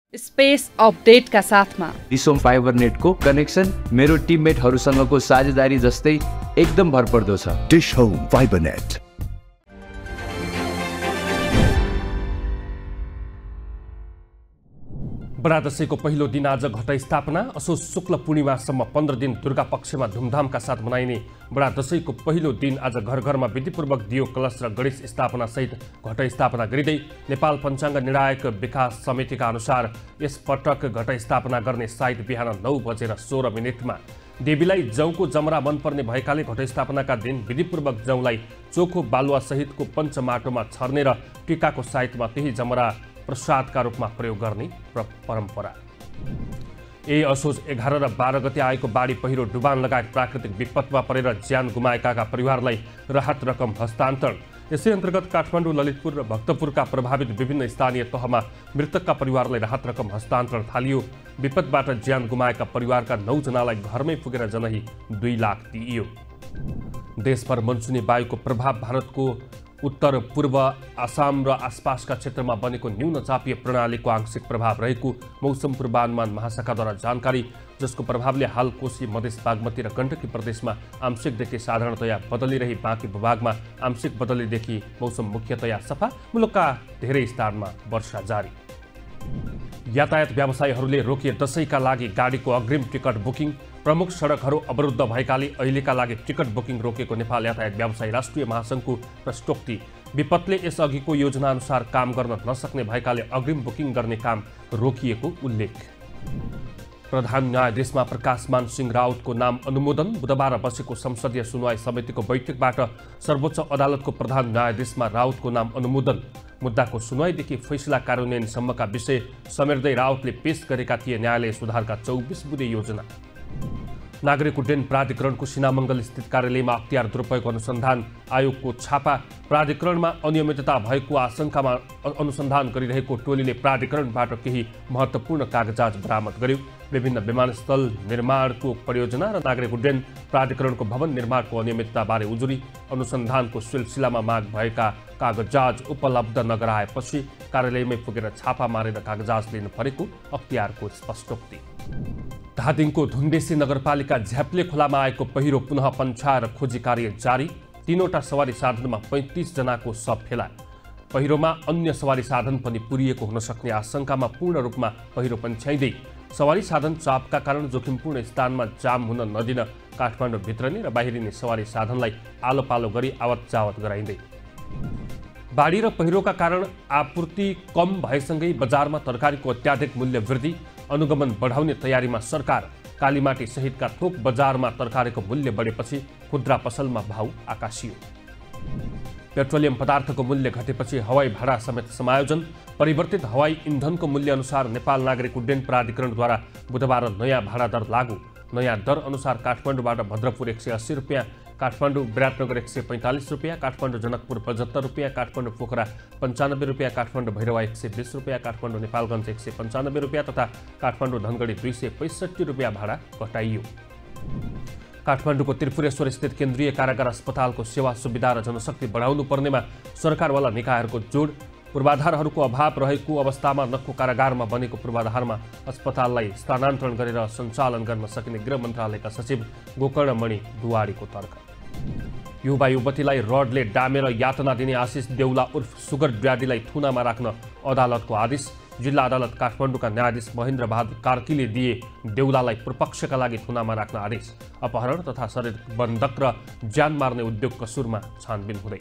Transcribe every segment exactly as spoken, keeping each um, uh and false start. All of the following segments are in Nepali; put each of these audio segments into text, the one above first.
स्पेस अपडेटका साथमा डिसोम फाइबर नेटको कनेक्सन मेरो टिममेटहरूसँगको साझेदारी जस्तै एकदम भरपर्दो छ। Dish home fibre net. बडा दशैंको पहिलो दिन आज घट स्थापना। असोज शुक्ल पूर्णिमासम्म पन्ध्र दिन दुर्गा पक्षमा धुमधामका साथ मनाइने बडा दशैंको पहिलो दिन आज घर घरमा विधिपूर्वक दियो कलश र गणेश स्थापना सहित घट स्थापना गरिँदै नेपाल पञ्चाङ्ग निर्णायक विकास समितिका अनुसार यस पटक घट स्थापना गर्ने साइत बिहान नौ बजेर सोह्र मिनटमा। देवीलाई जौको जमरा मनपर्ने भएकाले घट स्थापनाका दिन विधिपूर्वक जौलाई चोखो बालुवा सहितको पञ्चमाटोमा छर्ने र टीकाको साइतमा त्यही जमरा प्रसादका रूपमा प्रयोग गर्ने परम्परा। ए असोज एघार र बाह्र गते आएको बाढी पहिरो डुबान लगायत प्राकृतिक विपदमा परेर ज्यान गुमाएकाका परिवारलाई राहत रकम हस्तान्तरण। यसै अन्तर्गत काठमाडौँ, ललितपुर र भक्तपुरका प्रभावित विभिन्न स्थानीय तहमा मृतकका परिवारलाई राहत रकम हस्तान्तरण थालियो। विपदबाट ज्यान गुमाएका परिवारका नौजनालाई घरमै पुगेर जनही दुई लाख दिइयो। देशभर मनसुनी वायुको प्रभाव। भारतको उत्तर पूर्व आसाम र आसपासका क्षेत्रमा बनेको न्यून चापीय प्रणालीको आंशिक प्रभाव रहेको मौसम पूर्वानुमान महाशाखाद्वारा जानकारी, जसको प्रभावले हाल कोशी, मधेस, बागमती र गण्डकी प्रदेशमा आंशिकदेखि साधारणतया बदलिरही बाँकी भूभागमा आंशिक बदलीदेखि मौसम मुख्यतया सफा। मुलुकका धेरै स्थानमा वर्षा जारी। यातायात व्यवसायीहरूले रोकिए दशैंका लागि गाडीको अग्रिम टिकट बुकिङ। प्रमुख सडकहरू अवरुद्ध भएकाले अहिलेका लागि टिकट बुकिङ रोकेको नेपाल यातायात व्यवसायी राष्ट्रिय महासङ्घको प्रस्तोक्ति। विपदले यसअघिको योजना अनुसार काम गर्न नसक्ने भएकाले अग्रिम बुकिङ गर्ने काम रोकिएको उल्लेख। प्रधान न्यायाधीशमा प्रकाशमान सिंह राउतको नाम अनुमोदन। बुधबार बसेको संसदीय सुनवाई समितिको बैठकबाट सर्वोच्च अदालतको प्रधान न्यायाधीशमा राउतको नाम अनुमोदन। मुद्दाको सुनवाईदेखि फैसला कार्यान्वयनसम्मका विषय समेट्दै राउतले पेश गरेका थिए न्यायालय सुधारका चौबिस बुँदे योजना। नागरिक उड्डयन प्राधिकरणको सिनामङ्गल स्थित कार्यालयमा अख्तियार दुरुपयोग अनुसन्धान आयोगको छापा। प्राधिकरणमा अनियमितता भएको आशंकामा अनुसन्धान गरिरहेको टोलीले प्राधिकरणबाट केही महत्त्वपूर्ण कागजात बरामद गर्यो। विभिन्न विमानस्थल निर्माणको परियोजना र नागरिक उड्डयन प्राधिकरणको भवन निर्माणको अनियमितताबारे उजुरी। अनुसन्धानको सिलसिलामा माग भएका कागजात उपलब्ध नगराएपछि कार्यालयमै पुगेर छापा मारेर कागजात लिनु परेको अख्तियारको स्पष्टोक्ति। धादिङको धुन्देसी नगरपालिका झ्याप्ले खोलामा आएको पहिरो पुनः पन्छाएर खोजी कार्य जारी। तीनवटा सवारी साधनमा पैँतिस जनाको शव फेला। पहिरोमा अन्य सवारी साधन पनि पुरिएको हुन सक्ने आशंकामा पूर्ण रूपमा पहिरो पन्छ्याइँदै सवारी साधन चापका कारण जोखिमपूर्ण स्थानमा जाम हुन नदिन काठमाडौँ भित्रने र बाहिरिने सवारी साधनलाई आलो पालो गरी आवत जावत गराइँदै। बाढी र पहिरोका कारण आपूर्ति कम भएसँगै बजारमा तरकारीको अत्याधिक मूल्य वृद्धि। अनुगमन बढाउने तयारीमा सरकार। कालीमाटी सहितका थोक बजारमा तरकारीको मूल्य बढेपछि खुद्रा पसलमा भाउ आकाशियो। पेट्रोलियम पदार्थको मूल्य घटेपछि हवाई भाडा समेत समायोजन। परिवर्तित हवाई इन्धनको मूल्य अनुसार नेपाल नागरिक उड्डयन प्राधिकरणद्वारा बुधबार नयाँ भाडा दर लागू। नयाँ दर अनुसार काठमाडौँबाट भद्रपुर एक सय अस्सी रुपियाँ, काठमाडौँ विराटनगर एक सय पैँतालिस रुपियाँ, काठमाडौँ जनकपुर पचहत्तर रुपियाँ, काठमाडौँ पोखरा पन्चानब्बे रुपियाँ, काठमाडौँ भैरवा एक सय बिस रुपियाँ, काठमाडौँ नेपालगञ्ज एक सय पन्चानब्बे रुपियाँ तथा काठमाडौँ धनगढी दुई सय पैँसठी रुपियाँ भाडा घटाइयो। काठमाडौँको त्रिपुरेश्वर स्थित केन्द्रीय कारागार अस्पतालको सेवा सुविधा र जनशक्ति बढाउनु पर्नेमा सरकारवाला निकायहरूको जोड। पूर्वाधारहरूको अभाव रहेको अवस्थामा नक्कु कारागारमा बनेको पूर्वाधारमा अस्पताललाई स्थानान्तरण गरेर सञ्चालन गर्न सकिने गृह मन्त्रालयका सचिव गोकर्णमणि दुवाडीको तर्क। युवा युवतीलाई रडले डामेर यातना दिने आशिष देउला उर्फ सुगर ड्याडीलाई थुनामा राख्न अदालतको आदेश। जिल्ला अदालत काठमाडौँका न्यायाधीश महेन्द्र बहादुर कार्कीले दिए देउलालाई पूर्वपक्षका लागि थुनामा राख्न आदेश। अपहरण तथा शरीर बन्धक र ज्यान मार्ने उद्योग कसुरमा छानबिन हुँदै।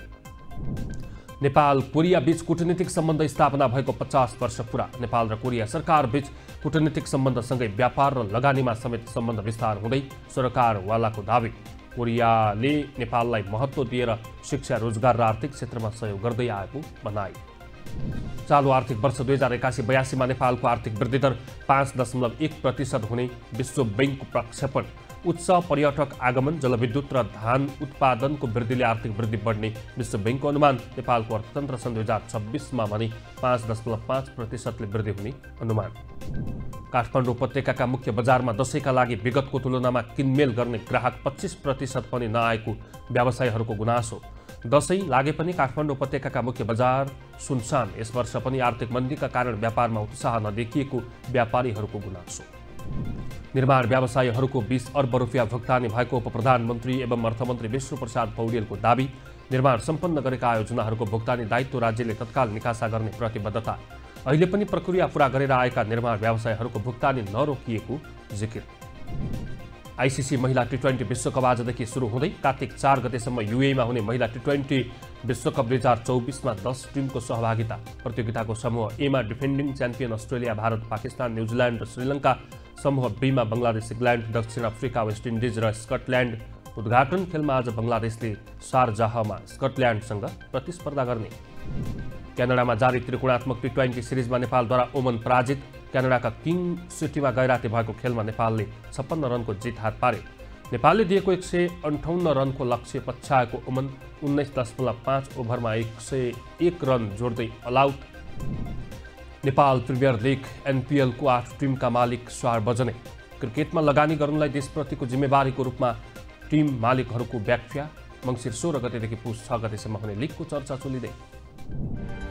नेपाल कोरिया बीच कूटनीतिक सम्बन्ध स्थापना भएको पचास वर्ष पुरा। नेपाल र कोरिया सरकार बीच कूटनीतिक सम्बन्धसँगै व्यापार र लगानीमा समेत सम्बन्ध विस्तार हुँदै सरकारवालाको दावी। कोरियाले नेपाललाई महत्त्व दिएर शिक्षा, रोजगार र आर्थिक क्षेत्रमा सहयोग गर्दै आएको भनाई। चालु आर्थिक वर्ष दुई हजार एकासी बयासीमा नेपालको आर्थिक वृद्धि दर पाँच दशमलव एक प्रतिशत हुने विश्व ब्याङ्कको प्रक्षेपण। उच्च पर्यटक आगमन, जलविद्युत र धान उत्पादनको वृद्धिले आर्थिक वृद्धि बढ्ने विश्व ब्याङ्कको अनुमान। नेपालको अर्थतन्त्र सन् दुई हजार छब्बिसमा भने पाँच दशमलव पाँच प्रतिशतले वृद्धि हुने अनुमान। काठमाडौँ उपत्यकाका मुख्य बजारमा दशैंका लागि विगतको तुलनामा किनमेल गर्ने ग्राहक पच्चिस प्रतिशत पनि नआएको व्यवसायीहरूको गुनासो। दसैँ लागे पनि काठमाडौँ उपत्यकाका मुख्य बजार सुनसान। यस वर्ष पनि आर्थिक मन्दीका कारण व्यापारमा उत्साह नदेखिएको व्यापारीहरूको गुनासो। निर्माण व्यवसायीहरूको बीस अर्ब रुपियाँ भुक्तानी भएको उप प्रधानमन्त्री एवं अर्थमन्त्री विष्णुप्रसाद पौडेलको दाबी। निर्माण सम्पन्न गरेका आयोजनाहरूको भुक्तानी दायित्व राज्यले तत्काल निकासा गर्ने प्रतिबद्धता। अहिले पनि प्रक्रिया पूरा गरेर आएका निर्माण व्यवसायीहरूको भुक्तानी नरोकिएको जिकिर। आइसिसी महिला टी ट्वेन्टी विश्वकप आजदेखि सुरु हुँदै कार्तिक चार गतेसम्म युएमा हुने महिला टी ट्वेन्टी विश्वकप दुई हजार चौबिसमा दस टिमको सहभागिता। प्रतियोगिताको समूह एमा defending champion Australia, Bharat, Pakistan, New Zealand र श्रीलङ्का। समूह बीमा बङ्गलादेश, इङ्ल्यान्ड, दक्षिण अफ्रिका, वेस्ट इन्डिज र स्कटल्यान्ड। उद्घाटन खेलमा आज बङ्गलादेशले शारजाहमा स्कटल्यान्डसँग प्रतिस्पर्धा गर्ने। क्यानाडामा जारी त्रिकोणात्मक टी ट्वेन्टी सिरिजमा नेपालद्वारा ओमन पराजित। क्यानाडाका किङ सिटीमा गैराती भएको खेलमा नेपालले छप्पन्न रनको जित हात पारे। नेपालले दिएको एक सय अन्ठाउन्न रनको लक्ष्य पछ्याएको ओमन उन्नाइस दशमलव पाँच ओभरमा एक सय एक रन जोड्दै अलआउट। नेपाल प्रिमियर लिग एनपिएलको आठ टिमका मालिक सार्वजनिक। क्रिकेटमा लगानी गर्नलाई देशप्रतिको जिम्मेवारीको रूपमा टिम मालिकहरूको व्याख्या। मङ्सिर सोह्र गतेदेखि पुस छ गतेसम्म हुने लिगको चर्चा चलिँदै।